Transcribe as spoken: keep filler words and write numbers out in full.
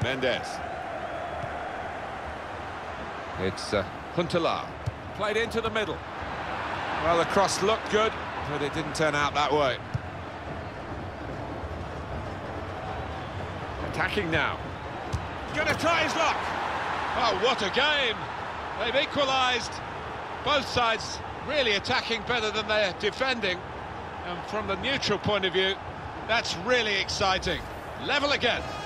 Mendes. It's uh, Huntelaar. Played into the middle. Well, the cross looked good, but it didn't turn out that way. Attacking now. Gonna try his luck. Oh, what a game! They've equalised. Both sides really attacking better than they're defending. And from the neutral point of view, that's really exciting. Level again.